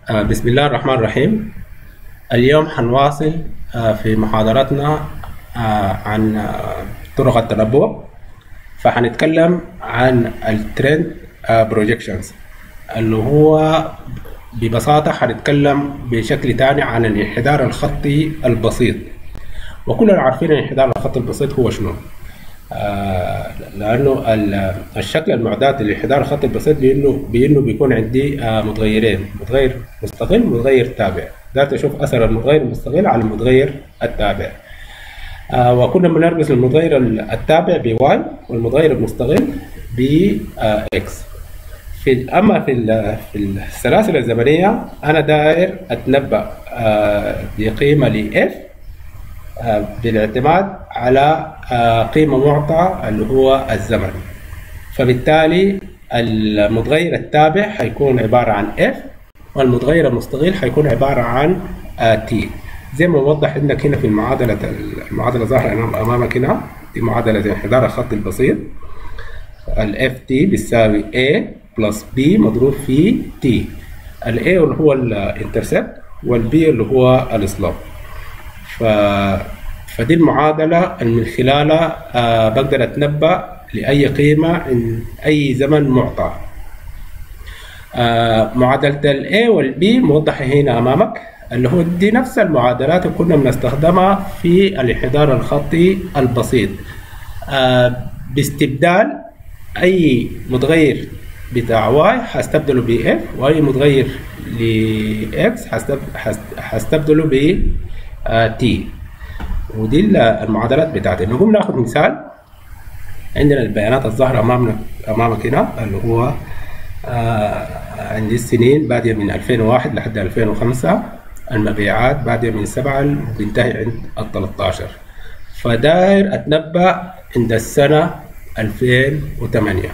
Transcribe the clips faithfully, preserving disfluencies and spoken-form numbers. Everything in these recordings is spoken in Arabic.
آه، بسم الله الرحمن الرحيم. اليوم حنواصل آه، في محاضرتنا آه، عن آه، طرق التنبؤ. فحنتكلم عن الترند بروجيكشنز اللي هو ببساطة حنتكلم بشكل تاني عن الانحدار الخطي البسيط. وكلنا عارفين الانحدار الخطي البسيط هو شنو. آه لانه الشكل المعتاد للانحدار الخطي البسيط بانه بانه بيكون عندي آه متغيرين، متغير مستقل ومتغير تابع. ده تشوف اثر المتغير المستقل على المتغير التابع. آه وكنا بنرمز للمتغير التابع بواي والمتغير المستقل باكس. في اما في في السلاسل الزمنيه انا داير اتنبا آه بقيمه لاف بالاعتماد على قيمة معطى اللي هو الزمن. فبالتالي المتغير التابع حيكون عبارة عن F والمتغير المستقل حيكون عبارة عن T. زي ما موضح عندك هنا في المعادلة المعادلة ظاهرة أمامك هنا، دي معادلة الانحدار الخطي البسيط. ال Ft بيساوي A بلس B مضروب في T. ال A اللي هو الانترسبت وال B اللي هو السلوب. ف... فدي المعادلة اللي من خلالها آه بقدر أتنبأ لأي قيمة عند أي زمن معطى. آه معادلة ال A وال B موضحة هنا أمامك، اللي هو دي نفس المعادلات اللي كنا بنستخدمها في الانحدار الخطي البسيط. آه باستبدال أي متغير بتاع Y هستبدله ب F، وأي متغير ل X هستبدله ب تي. ودي المعادلات بتاعتي. نقوم ناخد مثال. عندنا البيانات الظاهرة أمامنا أمامك هنا اللي هو آه عندي السنين بادية من ألفين وواحد لحد ألفين وخمسة، المبيعات بادية من سبعة وبينتهي عند ال ثلاثة عشر. فداير أتنبأ عند السنة ألفين وثمانية.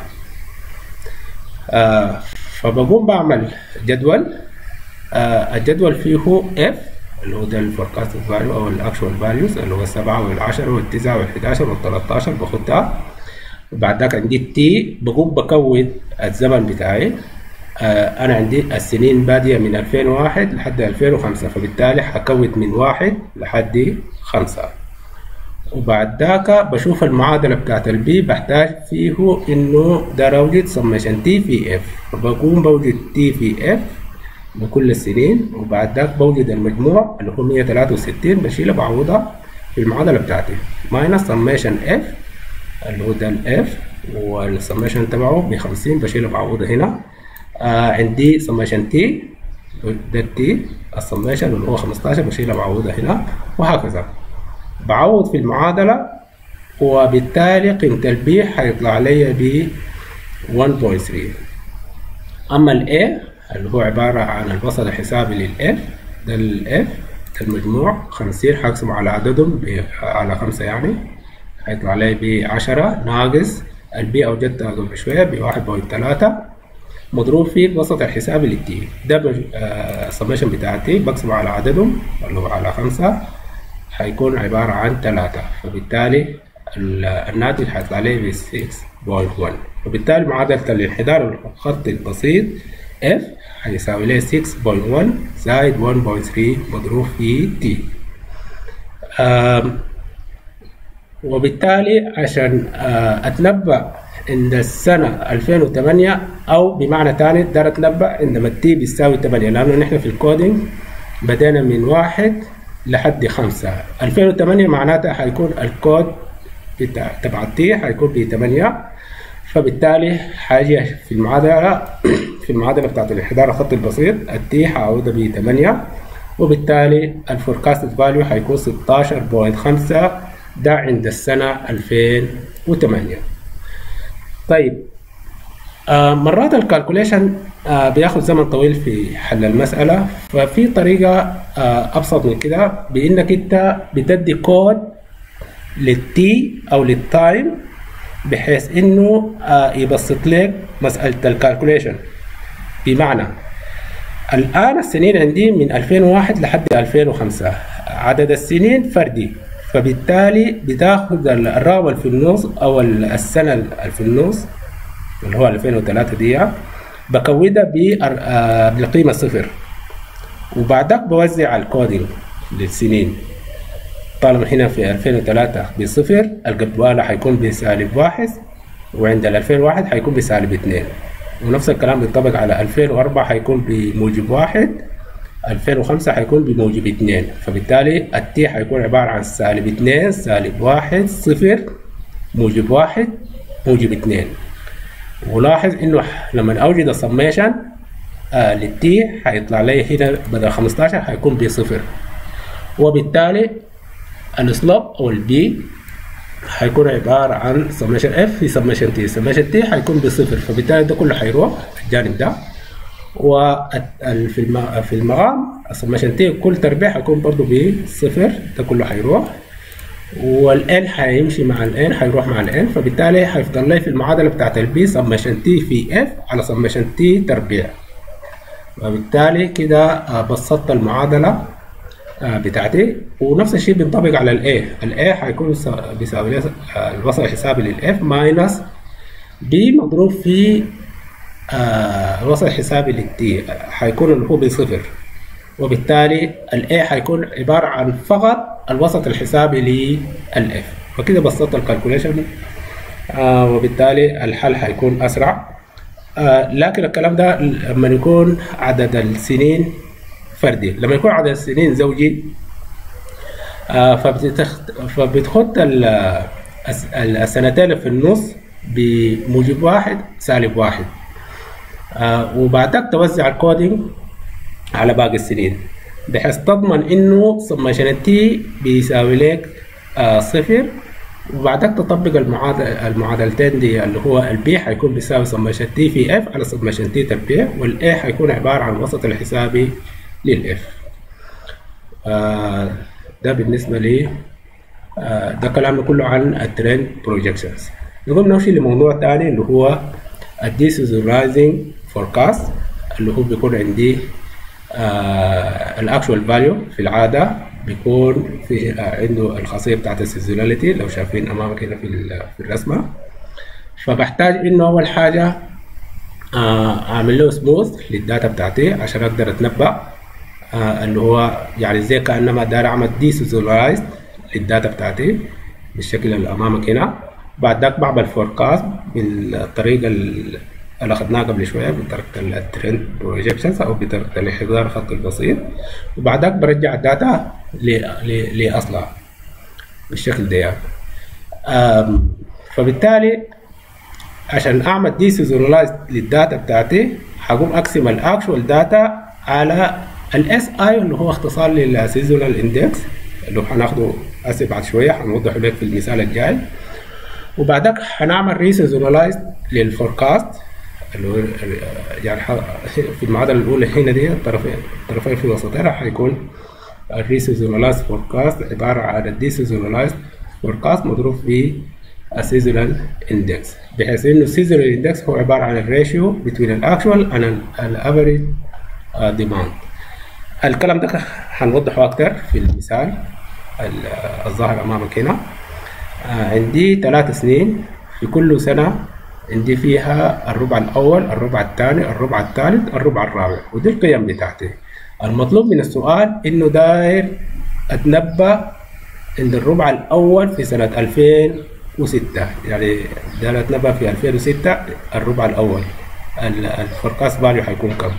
آه فبقوم بعمل جدول. آه الجدول فيه F اللي هو ده الفوركاست فاليو او الاكشوال فاليوز اللي هو السبعة والعشرة والتسعة والحداشر والتلاتاشر باخدها. وبعد ذاك عندي التي، بقوم بكود الزمن بتاعي. آه انا عندي السنين بادية من ألفين وواحد لحد ألفين وخمسة، فبالتالي حكود من واحد لحد خمسة. وبعد ذاك بشوف المعادلة بتاعت البي، بحتاج فيه انه ده اوجد سميشن تي في اف، فبقوم بوجد تي في اف بكل السنين. وبعد ذاك بوجد المجموع اللي هو مية وتلاتة وستين، بشيلها بعوضها في المعادلة بتاعتي ماينس سميشن اف اللي هو ده الاف، والسميشن تبعه ب خمسين بشيلها بعوضها هنا. آه عندي سميشن تي، ده التي السميشن اللي هو خمستاشر بشيلها بعوضها هنا، وهكذا بعوض في المعادلة. وبالتالي قيمة البي حيطلع لي ب واحد فاصلة ثلاثة. أما الاي اللي هو عبارة عن الوسط الحسابي للإف، ده الإف المجموع خمسين حقسمه على عددهم على خمسة، يعني هيطلع لي ب عشرة ناقص البي أوجدتها قبل شوية ب واحد فاصلة ثلاثة مضروب في الوسط الحسابي للتي. ده السميشن بتاعتي بقسمه على عددهم اللي هو على خمسة، هيكون عبارة عن ثلاثة. فبالتالي الناتج هيطلع لي ب ستة فاصلة واحد. وبالتالي معادلة الانحدار الخطي البسيط F هيساوي لي ستة فاصلة واحد زائد واحد فاصلة ثلاثة مضروب في T. وبالتالي عشان أتنبأ عند السنة ألفين وثمانية، أو بمعنى ثاني دار أتنبأ عندما T بيساوي ثمانية، لأنه نحن في الكودينج بدأنا من واحد لحد خمسة. ألفين وثمانية معناتها هيكون الكود بتاع تبع T هيكون ب ثمانية. فبالتالي حاجة في المعادلة في المعادلة بتاعت الانحدار الخطي البسيط التي هعوضها ب ثمانية، وبالتالي الفوركاست فاليو هيكون ستاشر فاصلة خمسة، ده عند السنة ألفين وثمانية. طيب آه مرات الكالكوليشن آه بياخد زمن طويل في حل المسألة. ففي طريقة آه أبسط من كده، بإنك أنت بتدي كود للتي أو للتايم بحيث انه آه يبسط لك مسألة الكالكوليشن. بمعنى الآن السنين عندي من ألفين وواحد لحد ألفين وخمسة، عدد السنين فردي، فبالتالي بتاخد الرقم في النص أو السنة اللي في النص اللي هو ألفين وثلاثة دي، بكودها بالقيمة صفر. وبعدك بوزع الكودينج للسنين. طالما هنا في ألفين وثلاثة بصفر، الجدولة حيكون بسالب واحد، وعند ال ألفين وواحد حيكون بسالب اثنين، ونفس الكلام بينطبق على ألفين وأربعة حيكون بموجب واحد، ألفين وخمسة حيكون بموجب اثنين. فبالتالي التي حيكون عبارة عن سالب اثنين، سالب واحد، صفر، موجب واحد، موجب اثنين. ولاحظ انه لما اوجد السميشن آه للتي حيطلع لي هنا بدل خمستاشر حيكون بصفر، وبالتالي السلوب او البي حيكون عبارة عن سميشن اف في سميشن تي. سميشن تي حيكون بصفر، فبالتالي ده كله حيروح الجانب ده. وفي في المقام السميشن تي كل تربيع حيكون برضه بصفر، ده كله حيروح. والان حيمشي مع الان، حيروح مع الان، فبالتالي حيفضل لي في المعادله بتاعت البي سميشن تي في اف على سميشن تي تربيع. وبالتالي كده بسطت المعادله بتاعتي. ونفس الشيء بينطبق على الاي. الاي حيكون بيساوي الوسط الحسابي للاف ماينس بي مضروب في الوسط الحسابي للتي، حيكون اللي هو بصفر، وبالتالي الاي حيكون عباره عن فقط الوسط الحسابي للاف. فكده بسطت الكالكوليشن، آه وبالتالي الحل حيكون اسرع. آه لكن الكلام ده لما يكون عدد السنين فردي. لما يكون عدد السنين زوجي آه فبتخت... فبتخط السنتين في النص بموجب واحد سالب واحد، آه وبعدك توزع الكودينج على باقي السنين بحيث تضمن انه سميشن تي بيساوي لك آه صفر، وبعدك تطبق المعادل المعادلتين دي اللي هو البي حيكون بيساوي سميشن تي في اف على سميشن تي تربيع، والاي حيكون عباره عن الوسط الحسابي للاف. آه ده بالنسبه لي آه ده كلامنا كله عن الترند بروجكشنز. نقوم نمشي لموضوع ثاني اللي هو الديسيزرايزنج فوركاست، اللي هو بيكون عندي الاكشوال فاليو. في العاده بيكون في آه عنده الخاصيه بتاعت السيزوناليتي لو شايفين امامك هنا في في الرسمه. فبحتاج انه اول حاجه آه اعمل له سموث للداتا بتاعتي عشان اقدر اتنبأ، آه اللي هو يعني زي كانما داير اعمل ديسيزرايز للداتا بتاعتي بالشكل اللي امامك هنا. بعد ذاك بعمل فوركاست بالطريقه اللي اخذناها قبل شويه بطريقه الترند بروجكشنز او بطريقه الاحضار الخطي البسيط، وبعد ذاك برجع الداتا لاصلها بالشكل ده. فبالتالي عشان اعمل ديسيزونلايز للداتا بتاعتي حقوم اقسم الاكشوال داتا على الاس اي اللي هو اختصار للسيزونال اندكس اللي هناخده هسه بعد شويه، هنوضحه لك في المثال الجاي. وبعدك هنعمل ريسيزونلايز للفوركاست اللي هو يعني في المعادله الاولى هنا دي الطرفين الطرفين في وسطها حيكون الريسيزونلايز فوركاست عباره عن الديسيزونلايز فوركاست مضروب في السيزونال اندكس، بحيث انه السيزونال اندكس هو عباره عن الريشيو بين الاكشوال اند الافريج ديماند. الكلام ده هنوضحه اكتر في المثال الظاهر امامك هنا. عندي ثلاث سنين، في كل سنه عندي فيها الربع الاول، الربع الثاني، الربع الثالث، الربع الرابع، ودي القيم بتاعتي. المطلوب من السؤال انه داير اتنبأ عند الربع الاول في سنه ألفين وستة، يعني داير اتنبأ في ألفين وستة الربع الاول الفوركاست فاليو حيكون كم.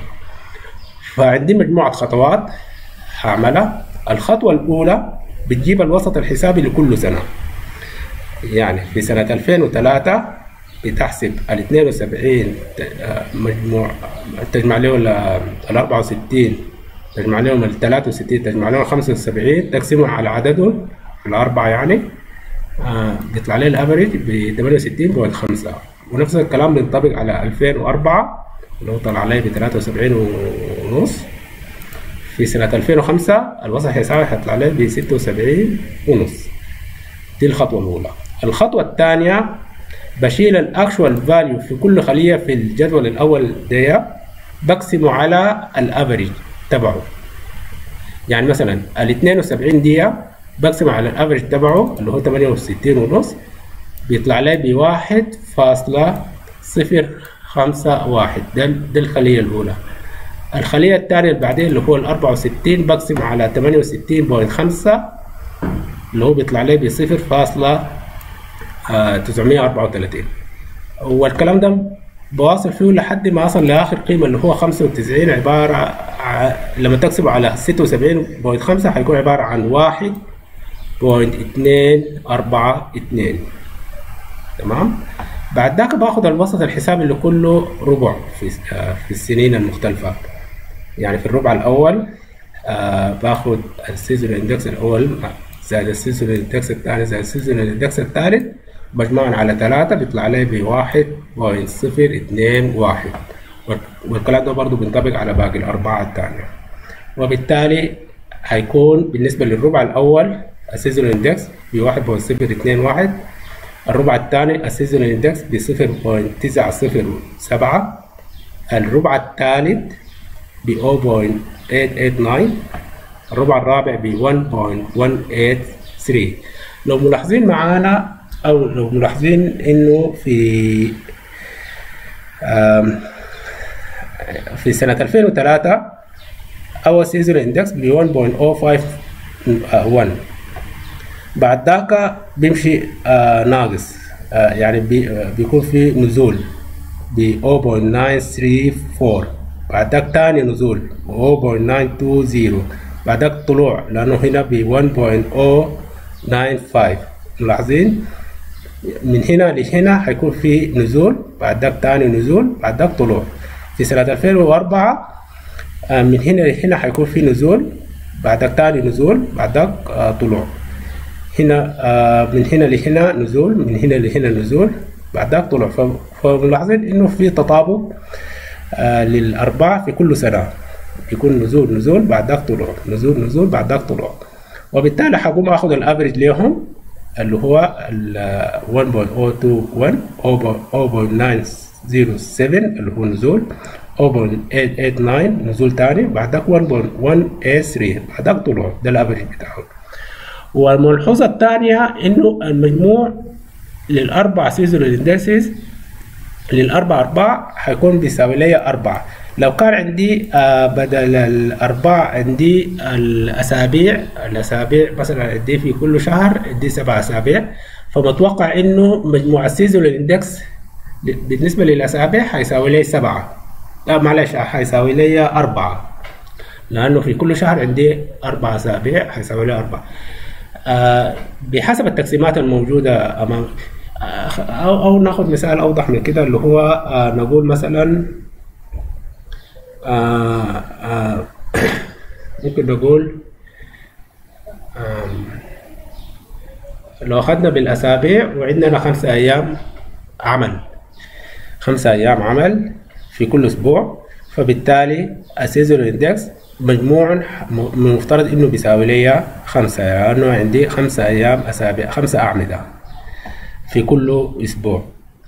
فعندي مجموعه خطوات هعملها. الخطوه الاولى بتجيب الوسط الحسابي لكل سنه، يعني في سنه ألفين وثلاثة بتحسب ال اثنين وسبعين مجموع تجمع لهم ال أربعة وستين تجمع لهم ال ثلاثة وستين تجمع لهم خمسة وسبعين تقسمهم على عددهم الأربعة، يعني آه بيطلع لي الافريج ب ثمانية وستين فاصلة خمسة. ونفس الكلام بينطبق على ألفين وأربعة اللي هو طلع لي ب ثلاثة وسبعين ونص. في سنة ألفين وخمسة الوسط الحسابي هيطلع لي ب ستة وسبعين ونص. دي الخطوة الأولى. الخطوة الثانية بشيل الاكشوال فاليو في كل خليه في الجدول الاول ده بقسمه على الافريج تبعه. يعني مثلا ال اثنين وسبعين دي بقسم على الافريج تبعه اللي هو ثمانية وستين ونص، بيطلع لي ب واحد فاصلة صفر خمسة واحد. ده ده الخليه الاولى. الخلية الثانية اللي بعدين اللي هو ال أربعة وستين بقسم على ثمانية وستين فاصلة خمسة اللي هو بيطلع لي ب صفر فاصلة تسعمية وأربعة وثلاثين، والكلام ده بواصل فيه لحد ما أصل لآخر قيمة اللي هو خمسة وتسعين، عبارة ع... لما تقسمه على ستة وسبعين فاصلة خمسة هيكون عبارة عن واحد فاصلة اثنين أربعة اثنين. تمام. بعد ذاك باخد الوسط الحسابي اللي كله ربع في في السنين المختلفة. يعني في الربع الأول آه باخد السيزون اندكس الأول زائد السيزون اندكس الثاني زائد السيزون اندكس الثالث مجموعا على ثلاثة بيطلع لي بواحد فاصلة صفر اثنين واحد، والكلام ده برضه بينطبق على باقي الأربعة الثانية. وبالتالي هيكون بالنسبة للربع الأول السيزون اندكس بواحد فاصلة صفر اثنين واحد، الربع الثاني السيزون اندكس بصفر فاصلة تسعة صفر سبعة، الربع الثالث ب صفر فاصلة ثمانية ثمانية تسعة، الربع الرابع ب واحد فاصلة واحد ثمانية ثلاثة. لو ملاحظين معانا او لو ملاحظين انه في في سنة ألفين وثلاثة اول سيزون اندكس ب واحد فاصلة صفر خمسة واحد، بعد ذاك بيمشي آه ناقص، آه يعني بي آه بيكون في نزول ب صفر فاصلة تسعة ثلاثة أربعة، بعد ذاك تاني نزول ب صفر فاصلة تسعة عشرين، بعد ذاك طلوع لأنه هنا ب واحد فاصلة صفر تسعة خمسة. ملاحظين من هنا لهنا هيكون في نزول، بعد ذاك تاني نزول، بعد ذاك طلوع. في سنة ألفين وأربعة آه من هنا لهنا هيكون في نزول، بعد ذاك تاني نزول، بعد ذاك آه طلوع. هنا آه من هنا لهنا نزول، من هنا لهنا نزول، بعد ذاك طلع. فملاحظين انه في تطابق آه للاربعه في كل سنه، يكون نزول نزول بعد ذاك طلوع، نزول نزول بعد ذاك طلوع. وبالتالي حقوم اخذ الافريج ليهم اللي هو ال واحد فاصلة صفر واحد واحد، صفر فاصلة تسعة صفر سبعة اللي هو نزول، صفر فاصلة ثمانية ثمانية تسعة نزول ثاني، بعد ذاك واحد فاصلة واحد ثلاثة بعد ذاك طلوع. ده الافريج بتاعهم. والملحوظة الثانية إنه المجموع للأربع سيزون اندكسز للأربع أرباع هيكون بيساوي لي أربعة. لو كان عندي آه بدل الأرباع عندي الأسابيع، الأسابيع مثلا عندي في كل شهر عندي سبع أسابيع، فمتوقع إنه مجموع السيزون اندكس بالنسبة للأسابيع هيساوي لي سبعة. لا معلش هيساوي لي أربعة، لأنه في كل شهر عندي أربع أسابيع هيساوي لي أربعة. آه بحسب التقسيمات الموجودة أمام آه أو, أو ناخذ مثال أوضح من كده اللي هو آه نقول مثلا آه آه ممكن نقول آه لو أخذنا بالأسابيع وعندنا خمسة أيام عمل، خمسة أيام عمل في كل أسبوع، فبالتالي السيزون اندكس مجموع مفترض انه بيساوي لي خمسة، لانه يعني عندي خمسة ايام اسابيع، خمسة اعمدة في كل اسبوع.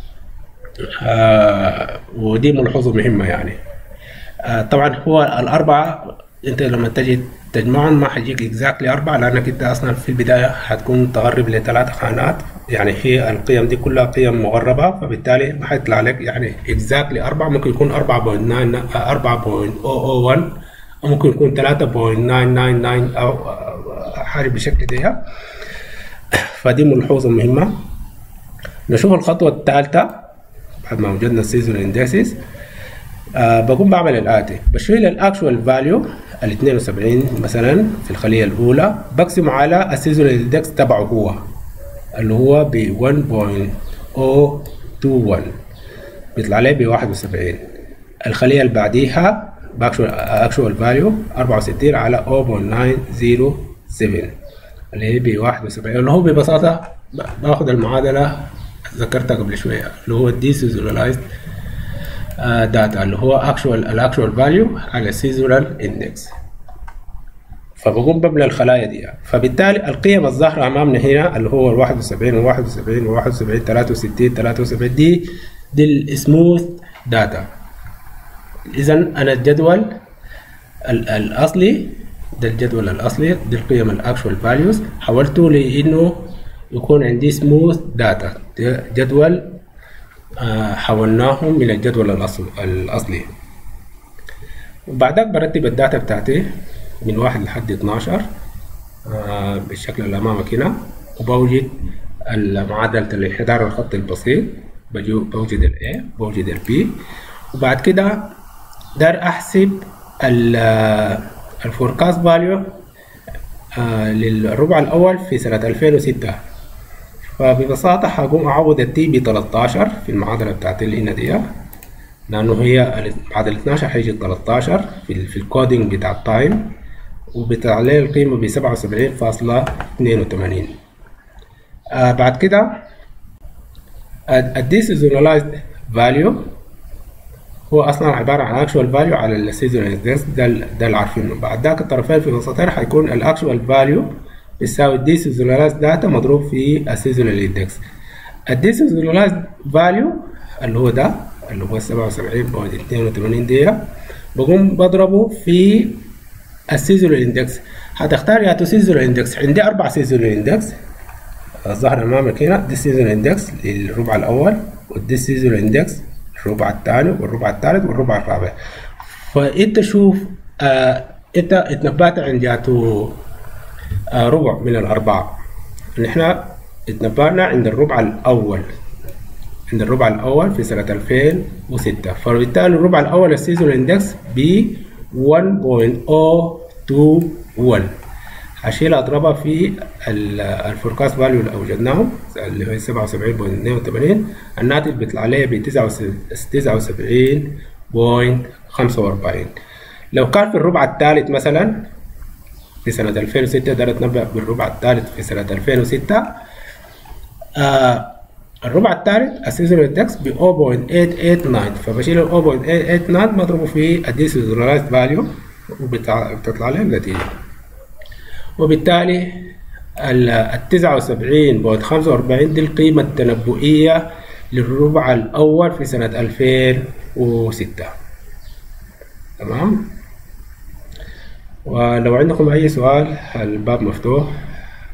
آه ودي ملحوظة مهمة يعني. آه طبعا هو الاربعة انت لما تجي تجمعهم ما حيجيك اكزاكتلي اربعة، لانك انت اصلا في البداية حتكون تغرب لثلاث خانات، يعني هي القيم دي كلها قيم مغربة، فبالتالي ما حيطلع لك يعني اكزاكتلي اربعة، ممكن يكون أربعة فاصلة تسعة أربعة فاصلة صفر صفر واحد، ممكن يكون ثلاثة فاصلة تسعة تسعة تسعة او حاجة بالشكل ده. فدي ملحوظة مهمة. نشوف الخطوة الثالثة بعد ما وجدنا السيزون اندكسز. آه بقوم بعمل الآتي: بشيل الاكشوال فاليو ال اثنين وسبعين مثلا في الخلية الأولى، بقسم على السيزون اندكس تبعه هو اللي هو ب واحد فاصلة صفر اثنين واحد، بيطلع لي ب واحد وسبعين. الخلية اللي بعديها باكشوال اكشوال فاليو أربعة وستين على صفر فاصلة تسعة صفر سبعة اللي هي ب واحد وسبعين، اللي هو ببساطة باخد المعادلة ذكرتها قبل شوية اللي هو دي سيزوناليزد داتا اللي هو اكشوال الاكشوال فاليو على سيزونال اندكس، فبقوم بملى الخلايا دي. فبالتالي القيم الظاهرة أمامنا هنا اللي هو واحد وسبعين واحد وسبعين واحد وسبعين ثلاثة وستين ثلاثة وسبعين، دي دي السموث داتا. إذا أنا الجدول الأصلي ده الجدول الأصلي دي القيم الأكشوال فاليوز حولته لإنه يكون عندي سموث داتا، جدول حولناهم من الجدول الأصلي. وبعدك برتب الداتا بتاعتي من واحد لحد اتناشر آه بالشكل اللي امامك هنا، وبوجد معادلة الانحدار الخطي البسيط، بوجد ال A بوجد ال B. وبعد كده دار احسب الفوركاست فاليو آه للربع الاول في سنة ألفين وستة. فببساطة هقوم اعوض التي ب تلتاشر في المعادلة بتاعتي اللي هنا دي، لانه هي معادلة اتناشر هيجي تلتاشر في, في الكودينج بتاع التايم، وبيطلع لي القيمة ب سبعة وسبعين فاصلة اتنين وتمانين. آه بعد كده الديسيزوناليزد فاليو هو اصلا عباره عن actual value على السيزونال اندكس، ده ده اللي عارفينه. بعد ذاك الطرفين في وسطين هيكون الاكشوال فاليو بيساوي الديسيزوناليزد داتا مضروب في السيزونال اندكس. الديسيزوناليزد فاليو اللي هو ده اللي هو سبعة وسبعين فاصلة اتنين وتمانين دي، بقوم بضربه في السيزونال اندكس. هتختار يا تو سيزونال اندكس، عندي اربع سيزونال اندكس الظاهر امامك هنا، دي سيزون اندكس للربع الاول، ودي سيزون اندكس الربع الثاني والربع الثالث والربع الرابع. فانت شوف آه انت اتنبأت عند جاتو آه ربع من الاربعه، نحن اتنبأنا عند الربع الاول عند الربع الاول في سنه ألفين وستة، فبالتالي الربع الاول السيزون اندكس ب واحد فاصلة صفر اتنين واحد، هشيل اضربها في الفوركاست فاليو اللي اوجدناه اللي هو سبعة وسبعين فاصلة اتنين وتمانين، الناتج بيطلع لي ب تسعة وسبعين فاصلة خمسة واربعين. لو كان في الربع الثالث مثلا في سنة ألفين وستة، ده نتنبأ بالربع الثالث في سنة ألفين وستة، آه الربع الثالث السيزون اندكس ب صفر فاصلة تمنمية وتمانية وتسعين، فبشيل ال صفر فاصلة تمنمية وتمانية وتسعين مضروبه في الديسيزوناليزد فاليو وبتطلع لي النتيجة. وبالتالي ال تسعة وسبعين فاصلة خمسة واربعين دي القيمة التنبؤية للربع الأول في سنة ألفين وستة. تمام؟ ولو عندكم أي سؤال الباب مفتوح.